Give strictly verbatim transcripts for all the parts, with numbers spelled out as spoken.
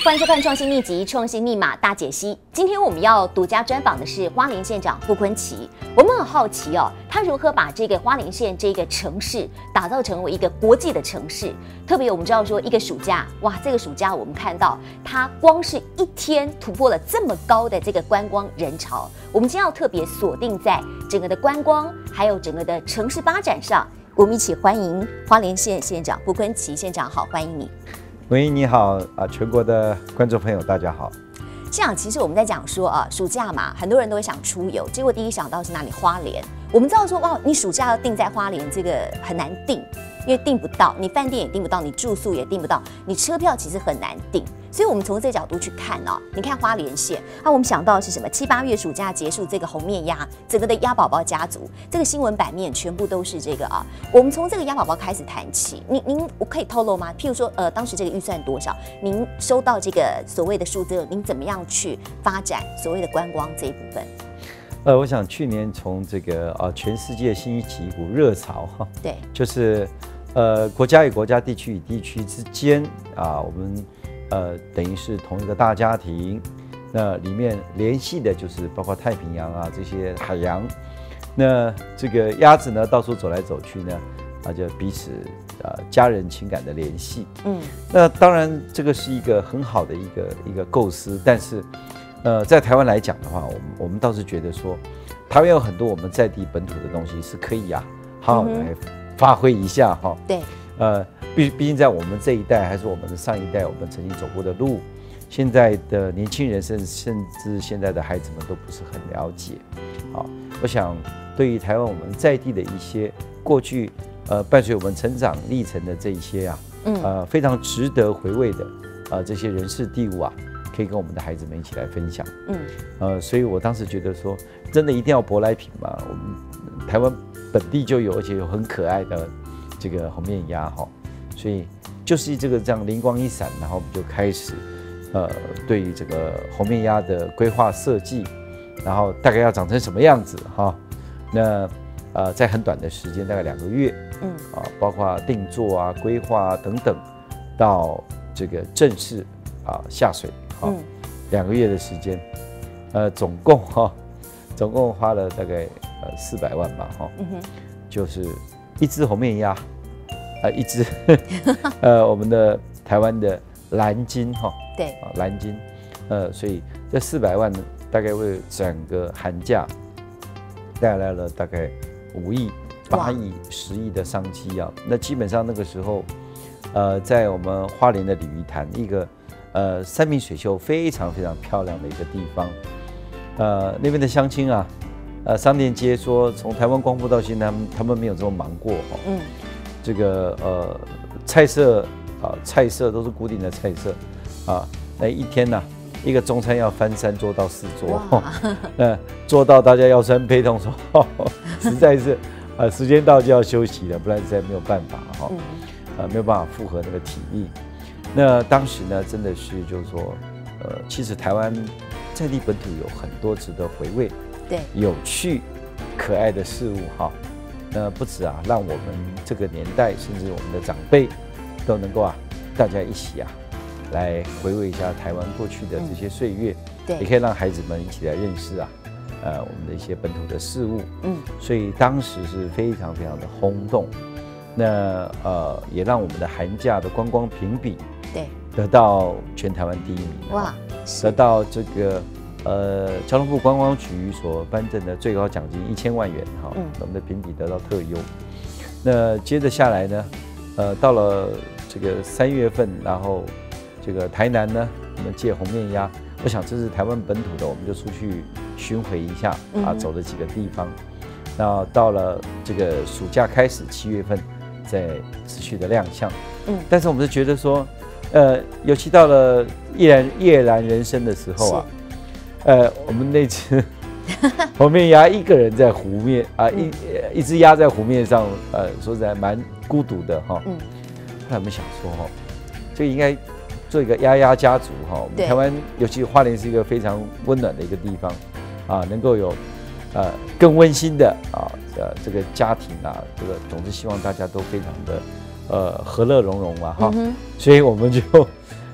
欢迎收看《创新秘籍》《创新密码大解析》。今天我们要独家专访的是花莲县长傅昆萁。我们很好奇哦，他如何把这个花莲县这个城市打造成为一个国际的城市？特别我们知道说，一个暑假，哇，这个暑假我们看到它光是一天突破了这么高的这个观光人潮。我们今天要特别锁定在整个的观光，还有整个的城市发展上。我们一起欢迎花莲县县长傅昆萁县长，好，欢迎你。 喂，你好啊，全国的观众朋友，大家好。 县长，其实我们在讲说啊，暑假嘛，很多人都会想出游，结果第一想到是哪里？花莲。我们知道说，哇，你暑假要定在花莲，这个很难定，因为订不到，你饭店也订不到，你住宿也订不到，你车票其实很难订。所以我们从这个角度去看哦，你看花莲县，啊，我们想到的是什么？七八月暑假结束，这个红面鸭，整个的鸭宝宝家族，这个新闻版面全部都是这个啊。我们从这个鸭宝宝开始谈起，您您我可以透露吗？譬如说，呃，当时这个预算多少？您收到这个所谓的数字，您怎么样去发展所谓的观光这一部分？ 呃，我想去年从这个啊全世界兴起一股热潮哈， 对， 就是呃国家与国家、地区与地区之间啊，我们呃等于是同一个大家庭，那里面联系的就是包括太平洋啊这些海洋，那这个鸭子呢到处走来走去呢，啊就彼此啊家人情感的联系，嗯，那当然这个是一个很好的一个一个构思，但是。呃，在台湾来讲的话，我们我们倒是觉得说，台湾有很多我们在地本土的东西是可以啊，好好来发挥一下哈。 对， 呃，毕毕竟在我们这一代，还是我们的上一代，我们曾经走过的路，现在的年轻人甚甚至现在的孩子们都不是很了解。好，我想对于台湾我们在地的一些过去呃伴随我们成长历程的这一些啊，嗯，呃非常值得回味的呃这些人事地物啊。可以跟我们的孩子们一起来分享，嗯，呃，所以我当时觉得说，真的一定要舶来品嘛，我们台湾本地就有，而且有很可爱的这个红面鸭哈，所以就是这个这样灵光一闪，然后我们就开始，呃，对于这个红面鸭的规划设计，然后大概要长成什么样子哈，那呃，在很短的时间，大概两个月，嗯，啊，包括定做啊、规划啊等等，到这个正式啊下水。嗯，两个月的时间，呃，总共哈、哦，总共花了大概呃四百万吧，哈、哦，嗯哼，就是一只红面鸭，啊、呃，一只呃我们的台湾的蓝鲸哈，对，啊蓝鲸，呃，所以这四百万大概为整个寒假带来了大概五亿、八亿、十亿的商机啊。那基本上那个时候，呃，在我们花莲的鲤鱼潭一个。呃，山明水秀，非常非常漂亮的一个地方。呃，那边的乡亲啊，呃，商店街说，从台湾光复到现在，他们他们没有这么忙过哈。嗯。这个呃，菜色啊，菜色都是固定的菜色啊。那一天呢、啊，一个中餐要翻三桌到四桌，呃，做到大家腰酸背痛说，呵呵实在是呃，时间到就要休息了，不然实在没有办法哈。嗯。呃，没有办法负荷那个体力。那当时呢，真的是就是说，呃，其实台湾在地本土有很多值得回味、对有趣、可爱的事物哈。那不止啊，让我们这个年代，甚至我们的长辈，都能够啊，大家一起啊，来回味一下台湾过去的这些岁月。嗯、对，也可以让孩子们一起来认识啊，呃，我们的一些本土的事物。嗯，所以当时是非常非常的轰动。那呃，也让我们的寒假的观光评比。对，得到全台湾第一名哇，得到这个呃交通部观光局所颁证的最高奖金一千万元哈，嗯、我们的评比得到特优。那接着下来呢，呃，到了这个三月份，然后这个台南呢，我们借红面鸭，我想这是台湾本土的，我们就出去巡回一下啊，走了几个地方。那到了这个暑假开始，七月份再持续的亮相。嗯，但是我们是觉得说。呃，尤其到了夜阑夜阑人生的时候啊，呃，我们那只红面鸭一个人在湖面啊，一一只鸭在湖面上，呃，说实在蛮孤独的哈。嗯。后来我们想说哈，这个应该做一个鸭鸭家族哈。我们台湾尤其花莲是一个非常温暖的一个地方啊，能够有呃更温馨的啊呃这个家庭啊，这个总之希望大家都非常的。呃，和乐融融嘛，哈，嗯、所以我们就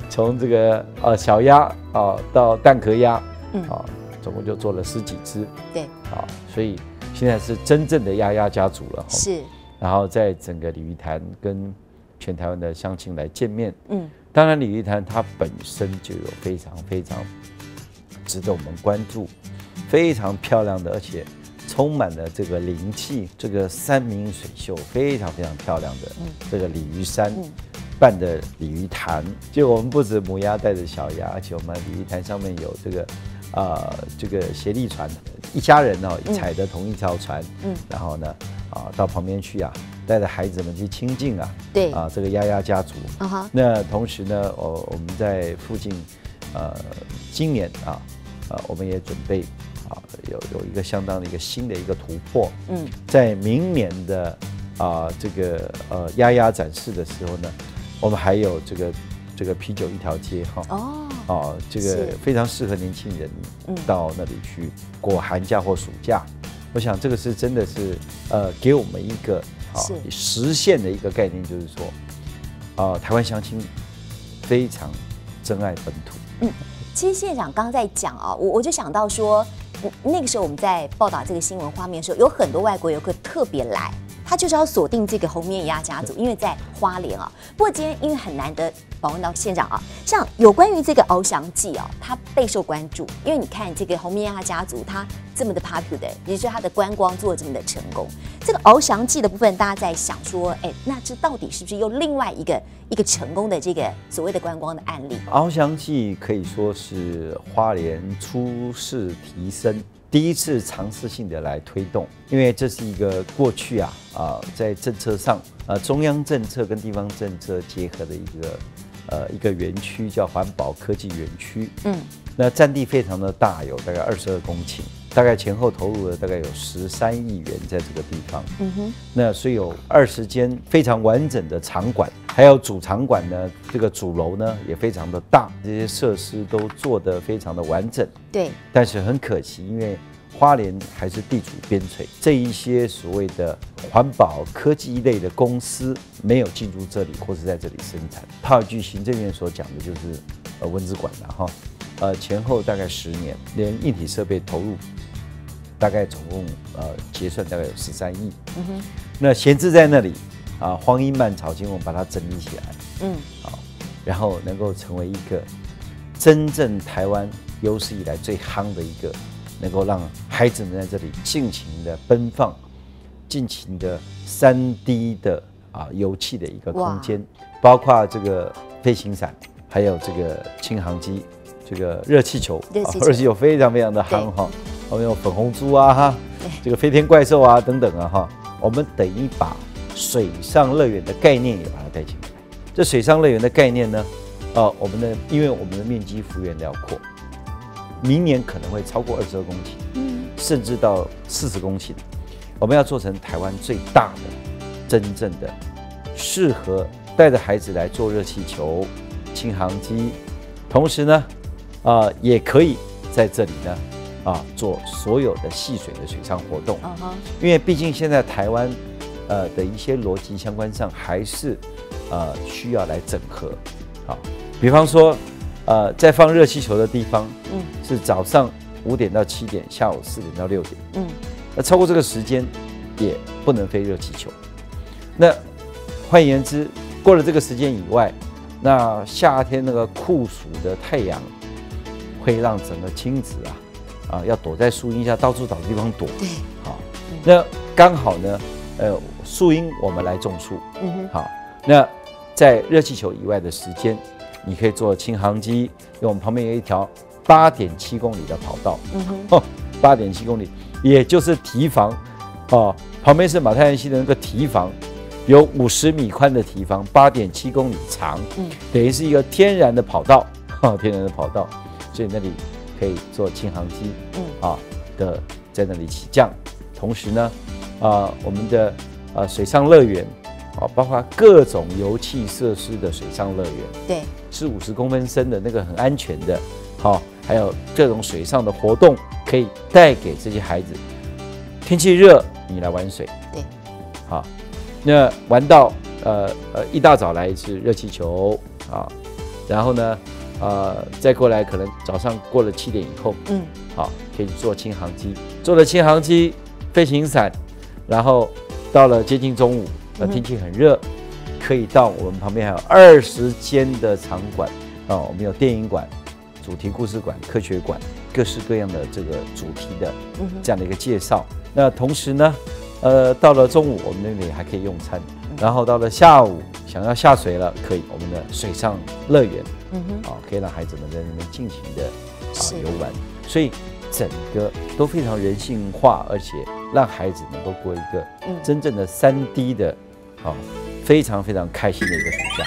从这个呃小鸭啊到蛋壳鸭， 嗯啊，总共就做了十几只， 对， 啊，所以现在是真正的鸭鸭家族了。 是， 然后在整个鲤鱼潭跟全台湾的乡亲来见面， 嗯， 当然鲤鱼潭它本身就有非常非常值得我们关注，非常漂亮的，而且充满了这个灵气，这个山明水秀，非常非常漂亮的这个鲤鱼山。嗯办的鲤鱼潭，就我们不止母鸭带着小鸭，而且我们鲤鱼潭上面有这个，呃，这个协力船，一家人哦踩着同一条船，嗯，然后呢，啊，到旁边去啊，带着孩子们去亲近啊， 对， 啊，这个鸭鸭家族，啊哈，那同时呢，我我们在附近，呃，今年啊，呃，我们也准备啊，有有一个相当的一个新的一个突破，嗯，在明年的啊这个呃鸭鸭展示的时候呢。我们还有这个这个啤酒一条街哈哦哦，这个非常适合年轻人到那里去过寒假或暑假。我想这个是真的是呃给我们一个啊实现的一个概念，就是说啊台湾乡亲非常珍爱本土。 嗯，其实县长刚刚在讲啊，我我就想到说，那个时候我们在报道这个新闻画面的时候，有很多外国游客特别来。他就是要锁定这个红面鸭家族，因为在花莲啊。不过今天因为很难得访问到县长啊，像有关于这个翱翔记啊，它备受关注，因为你看这个红面鸭家族，它这么的 popular， 也就是它的观光做的这么的成功。这个翱翔记的部分，大家在想说，哎，那这到底是不是又另外一个一个成功的这个所谓的观光的案例？ 翱翔记可以说是花莲初试提升。第一次尝试性的来推动，因为这是一个过去啊啊在政策上啊中央政策跟地方政策结合的一个呃一个园区，叫环保科技园区。嗯，那占地非常的大，有大概二十二公顷，大概前后投入了大概有十三亿元在这个地方。嗯哼，那所以有二十间非常完整的场馆，还有主场馆呢，这个主楼呢也非常的大，这些设施都做得非常的完整。 对， 但是很可惜，因为花莲还是地处边陲，这一些所谓的环保科技类的公司没有进入这里，或是在这里生产。套一句行政院所讲的，就是呃文资馆了哈，呃前后大概十年，连硬体设备投入，大概总共呃结算大概有十三亿。嗯哼，那闲置在那里啊，荒阴漫草经，我们把它整理起来，嗯，好，然后能够成为一个真正台湾有史以来最夯的一个。能够让孩子们在这里尽情的奔放，尽情的三 D 的啊游憩的一个空间，包括这个飞行伞，还有这个轻航机，这个热气球，热气球，热气球非常非常的夯哈。我们有粉红猪啊哈，这个飞天怪兽啊等等啊哈。我们等于把水上乐园的概念也把它带进来。这水上乐园的概念呢，呃，我们的因为我们的面积幅员辽阔。明年可能会超过二十二公顷，嗯，甚至到四十公顷。我们要做成台湾最大的、真正的适合带着孩子来做热气球、轻航机，同时呢，啊、呃，也可以在这里呢，啊，做所有的戏水的水上活动。Uh-huh. 因为毕竟现在台湾，呃的一些逻辑相关上还是，呃，需要来整合。好，比方说。呃，在放热气球的地方，嗯，是早上五点到七点，下午四点到六点，嗯，那超过这个时间也不能飞热气球。那换言之，过了这个时间以外，那夏天那个酷暑的太阳会让整个亲子啊啊要躲在树荫下，到处找地方躲。 对， 好，那刚好呢，呃，树荫我们来种树，嗯哼，好，那在热气球以外的时间。你可以坐轻航机，因为我们旁边有一条八点七公里的跑道，嗯哼，八点七公里，也就是堤防，哦，旁边是马太安溪的那个堤防，有五十米宽的堤防，八点七公里长，嗯，等于是一个天然的跑道，哈，天然的跑道，所以那里可以坐轻航机，嗯，啊的在那里起降，同时呢，啊，我们的呃水上乐园。好，包括各种游憩设施的水上乐园， 对， 是五十公分深的那个很安全的，好，还有各种水上的活动可以带给这些孩子。天气热，你来玩水， 对， 好，那玩到呃呃一大早来一次热气球啊， 然后呢，呃，再过来可能早上过了七点以后， 嗯， 好，可以坐轻航机，坐了轻航机，飞行伞，然后到了接近中午，呃，天气很热，可以到我们旁边还有二十间的场馆啊，我们有电影馆、主题故事馆、科学馆，各式各样的这个主题的这样的一个介绍。那同时呢，呃，到了中午我们那里还可以用餐，然后到了下午想要下水了，可以我们的水上乐园，嗯哼，啊，可以让孩子们在那边尽情的啊游玩，所以整个都非常人性化，而且让孩子能够过一个真正的三 D 的啊非常非常开心的一个暑假。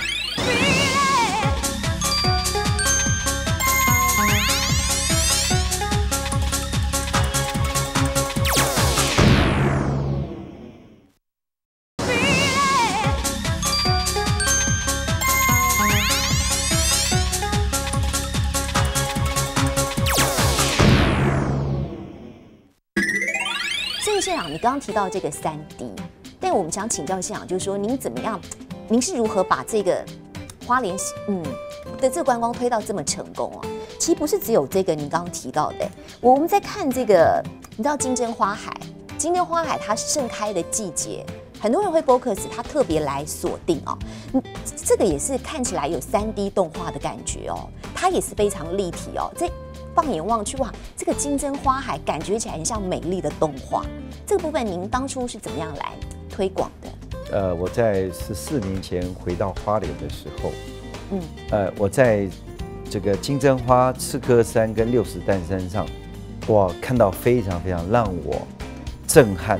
县长，你刚刚提到这个三 D， 但我们想请教县长，就是说您怎么样？您是如何把这个花莲嗯的这个观光推到这么成功啊？其实不是只有这个您刚刚提到的，我们在看这个，你知道金针花海，金针花海它盛开的季节，很多人会 focus， 它特别来锁定哦。嗯，这个也是看起来有三 D 动画的感觉哦，它也是非常立体哦。这放眼望去，哇，这个金针花海感觉起来很像美丽的动画。这个部分您当初是怎么样来推广的？ 呃，我在十四年前回到花莲的时候，嗯，呃，我在这个金针花、赤科山跟六十担山上，哇，看到非常非常让我震撼，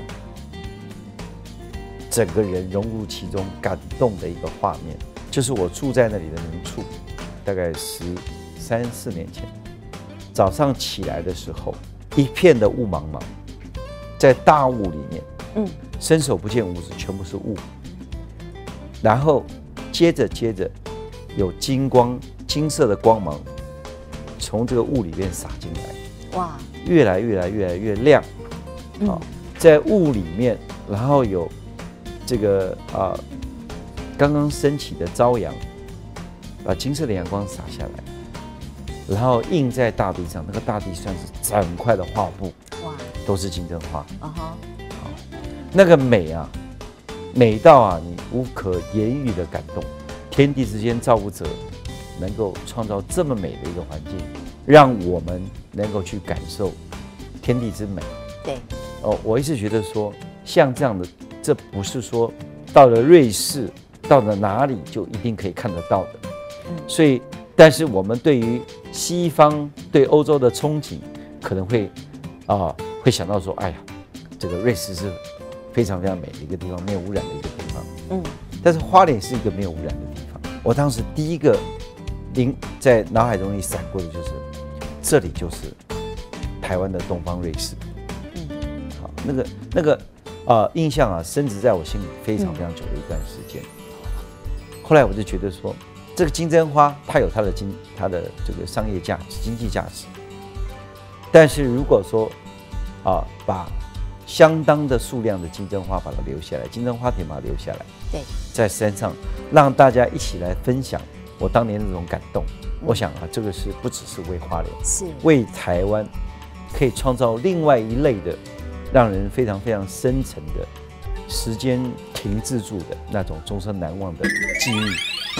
整个人融入其中、感动的一个画面，就是我住在那里的民宿，大概十三四年前。早上起来的时候，一片的雾茫茫，在大雾里面，嗯，伸手不见五指，全部是雾。然后接着接着，有金光、金色的光芒从这个雾里面洒进来，哇，越来越来越来越亮。好，在雾里面，然后有这个啊，刚刚升起的朝阳，把金色的阳光洒下来。然后印在大地上，那个大地算是整块的画布，哇，都是金针花，啊哈，好，那个美啊，美到啊，你无可言喻的感动。天地之间造物者能够创造这么美的一个环境，让我们能够去感受天地之美。 对， 哦，我一直觉得说，像这样的，这不是说到了瑞士，到了哪里就一定可以看得到的，嗯，所以。但是我们对于西方对欧洲的憧憬，可能会啊、呃、会想到说，哎呀，这个瑞士是非常非常美的一个地方，没有污染的一个地方。嗯，但是花莲是一个没有污染的地方。我当时第一个灵在脑海中一闪过的就是，这里就是台湾的东方瑞士。嗯，好，那个那个啊、呃、印象啊深植在我心里非常非常久的一段时间。后来我就觉得说。这个金针花，它有它的经它的这个商业价值、经济价值。但是如果说啊，把相当的数量的金针花把它留下来，金针花田把它留下来， 对， 在山上让大家一起来分享我当年那种感动。嗯、我想啊，这个是不只是为花莲， 是为台湾可以创造另外一类的，让人非常非常深沉的时间停滞住的那种终身难忘的记忆。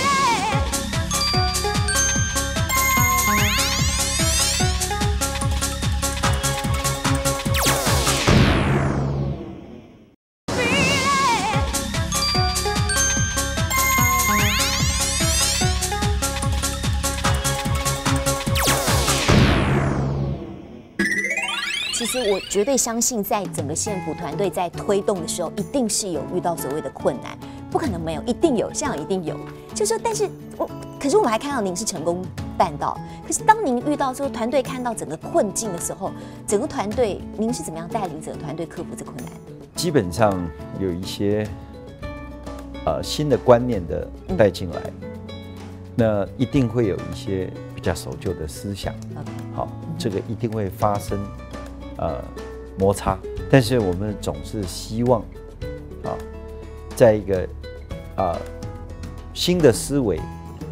其实我绝对相信，在整个县府团队在推动的时候，一定是有遇到所谓的困难，不可能没有，一定有，像一定有。就是说，但是我，可是我们还看到您是成功办到。可是当您遇到这个团队看到整个困境的时候，整个团队您是怎么样带领整个团队克服这困难？ 基本上有一些呃新的观念的带进来，嗯、那一定会有一些比较守旧的思想。Okay. 好，这个一定会发生。呃，摩擦，但是我们总是希望，啊，在一个啊新的思维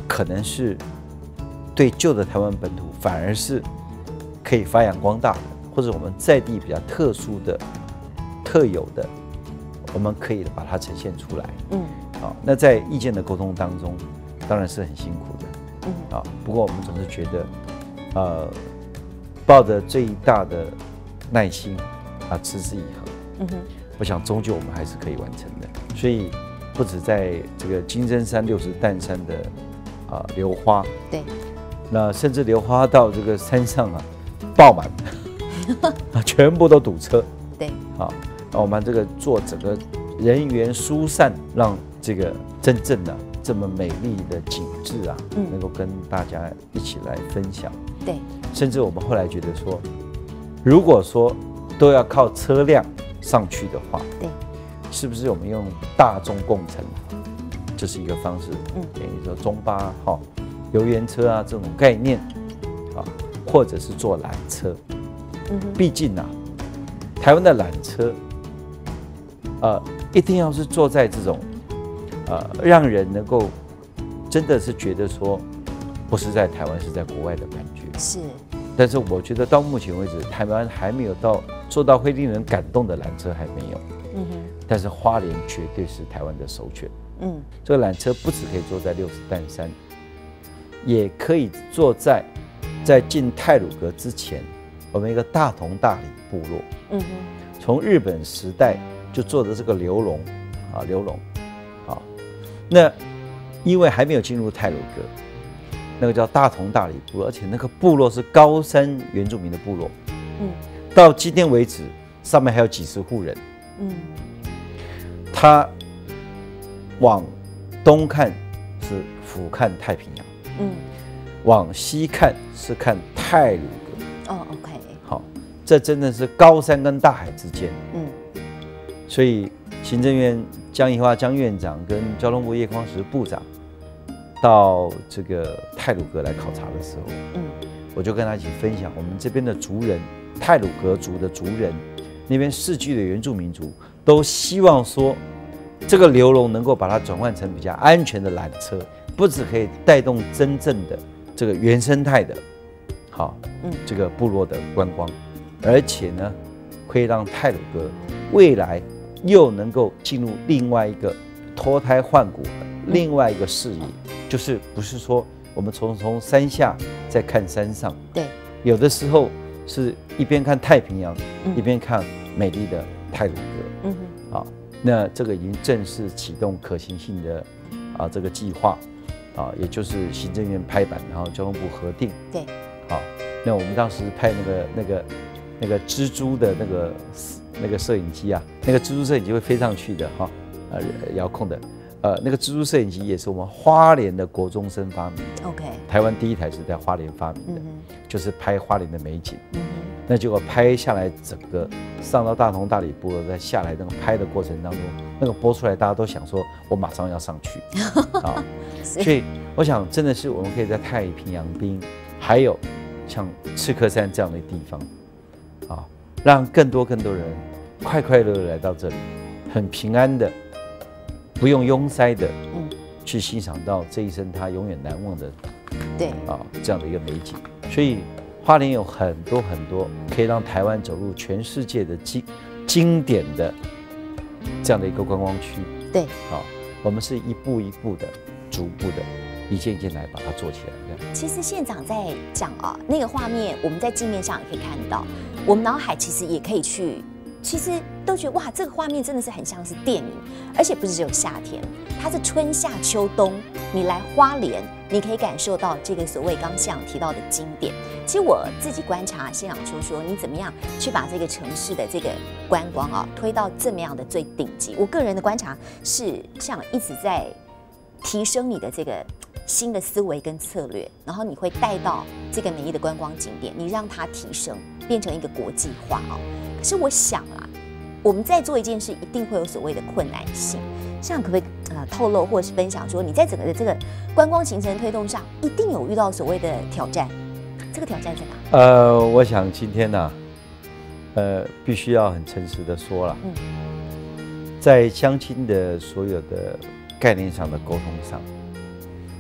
可能是对旧的台湾本土反而是可以发扬光大的，或者我们在地比较特殊的、特有的，我们可以把它呈现出来。嗯，好，那在意见的沟通当中，当然是很辛苦的。嗯，啊，不过我们总是觉得，呃，抱着最大的耐心啊，持之以恒。嗯哼，我想终究我们还是可以完成的。所以，不止在这个金针山六十担山的啊榴花，对，那甚至榴花到这个山上啊爆满，啊全部都堵车。对，啊，那我们这个做整个人员疏散，让这个真正的、啊、这么美丽的景致啊，嗯、能够跟大家一起来分享。对，甚至我们后来觉得说，如果说都要靠车辆上去的话，对，是不是我们用大众共乘，这是一个方式？嗯，等于说中巴哈、游园车啊这种概念啊，或者是坐缆车。嗯哼，毕竟啊，台湾的缆车，呃，一定要是坐在这种，呃，让人能够真的是觉得说，不是在台湾，是在国外的感觉。是。但是我觉得到目前为止，台湾还没有到做到会令人感动的缆车还没有。嗯哼。但是花莲绝对是台湾的首选。嗯。这个缆车不只可以坐在六十担山，也可以坐在在进太鲁阁之前，我们一个大同大里部落。嗯哼。从日本时代就做的这个流笼，啊流笼，好，那因为还没有进入太鲁阁。那个叫大同大里部落，而且那个部落是高山原住民的部落，嗯，到今天为止，上面还有几十户人，嗯，他往东看是俯瞰太平洋，嗯，往西看是看太鲁阁，哦 ，OK， 好，这真的是高山跟大海之间，嗯，所以行政院江宜樺江院长跟交通部叶匡时部长。到这个太鲁阁来考察的时候，嗯，我就跟他一起分享我们这边的族人，太鲁阁族的族人，那边世居的原住民族，都希望说，这个流笼能够把它转换成比较安全的缆车，不只可以带动真正的这个原生态的，好，嗯，这个部落的观光，而且呢，可以让太鲁阁未来又能够进入另外一个脱胎换骨的另外一个视野。就是不是说我们从从山下再看山上，对，有的时候是一边看太平洋，嗯、一边看美丽的太鲁阁，嗯哼，好，那这个已经正式启动可行性的啊这个计划，啊，也就是行政院拍板，然后交通部核定，对，好，那我们当时拍那个那个那个蜘蛛的那个那个摄影机啊，那个蜘蛛摄影机会飞上去的哈，呃，遥控的。呃，那个蜘蛛摄影机也是我们花莲的国中生发明的。OK， 台湾第一台是在花莲发明的，嗯、就是拍花莲的美景。嗯、那结果拍下来，整个上到大同大里部落，在下来那个拍的过程当中，那个播出来，大家都想说，我马上要上去啊。所以我想，真的是我们可以在太平洋滨，还有像赤科山这样的地方，啊，让更多更多人快快乐乐来到这里，很平安的。不用拥塞的，嗯，去欣赏到这一生他永远难忘的，对啊这样的一个美景。所以花莲有很多很多可以让台湾走入全世界的经经典的这样的一个观光区。对，啊，我们是一步一步的、逐步的、一件一件来把它做起来。这样。 其实县长在讲啊，那个画面我们在镜面上也可以看到，我们脑海其实也可以去。其实都觉得哇，这个画面真的是很像是电影，而且不是只有夏天，它是春夏秋冬。你来花莲，你可以感受到这个所谓刚县长提到的经典。其实我自己观察县长说说，你怎么样去把这个城市的这个观光啊推到这么样的最顶级。我个人的观察是，像一直在提升你的这个新的思维跟策略，然后你会带到这个美丽的观光景点，你让它提升，变成一个国际化哦。可是我想啦，我们在做一件事，一定会有所谓的困难性。像可不可以呃透露或者是分享说，你在整个的这个观光行程推动上，一定有遇到所谓的挑战？这个挑战在哪？ 呃，我想今天呢、啊，呃，必须要很诚实的说了，嗯，在相亲的所有的概念上的沟通上，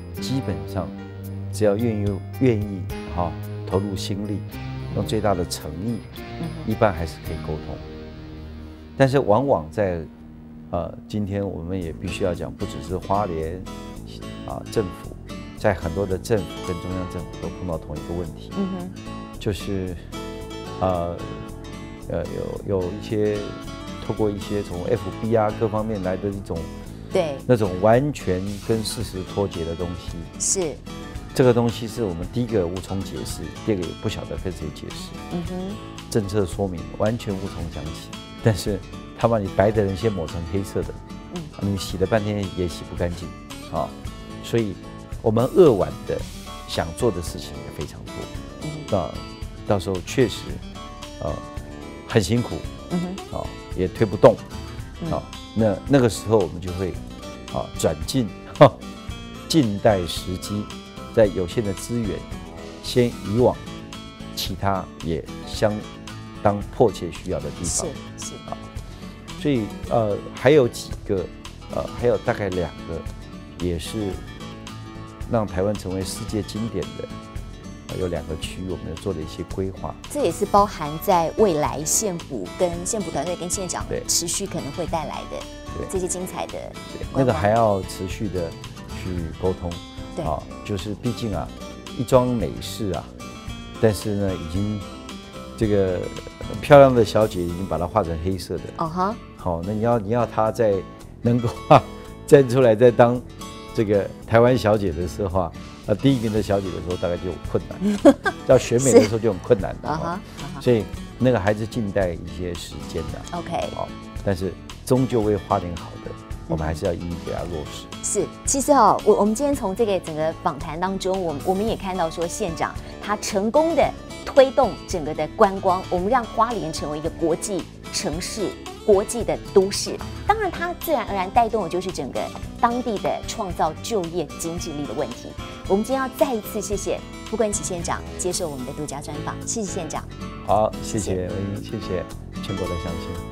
基本上只要愿意愿意哈、哦、投入心力，用最大的诚意，一般还是可以沟通。但是往往在呃今天我们也必须要讲，不只是花莲啊政府，在很多的政府跟中央政府都碰到同一个问题，嗯哼，就是呃呃有有一些透过一些从 F B 啊各方面来的一种对那种完全跟事实脱节的东西， 是这个东西是我们第一个无从解释，第二个也不晓得跟谁解释，嗯哼，政策说明完全无从讲起，但是他把你白的人先抹成黑色的，嗯，你洗了半天也洗不干净，啊，所以我们扼腕的想做的事情也非常多，嗯，到到时候确实，呃，很辛苦，嗯哼，啊，也推不动，啊，那那个时候我们就会，啊，转进哈，静待时机，在有限的资源，先移往其他也相当迫切需要的地方， 是是啊。所以呃还有几个呃还有大概两个也是让台湾成为世界经典的，呃、有两个区域我们做了一些规划， 这也是包含在未来县府跟县府团队跟县长持续可能会带来的这些精彩的， 对，那个还要持续的去沟通， 对啊，就是毕竟啊一桩美事啊，但是呢已经这个漂亮的小姐已经把它画成黑色的，哦哈。好，那你要你要她在能够啊站出来再当这个台湾小姐的时候啊，呃第一名的小姐的时候大概就有困难，要选美的时候就很困难的，啊哈，所以那个还是静待一些时间的 ，OK， 好，但是终究为花莲好的，我们还是要一一给它落实。 是，其实哦，我我们今天从这个整个访谈当中，我我们也看到说县长他成功的推动整个的观光，我们让花莲成为一个国际城市。国际的都市，当然它自然而然带动的就是整个当地的创造就业经济力的问题。我们今天要再一次谢谢傅昆萁县长接受我们的独家专访，谢谢县长。 好，谢谢，谢谢全国的乡亲。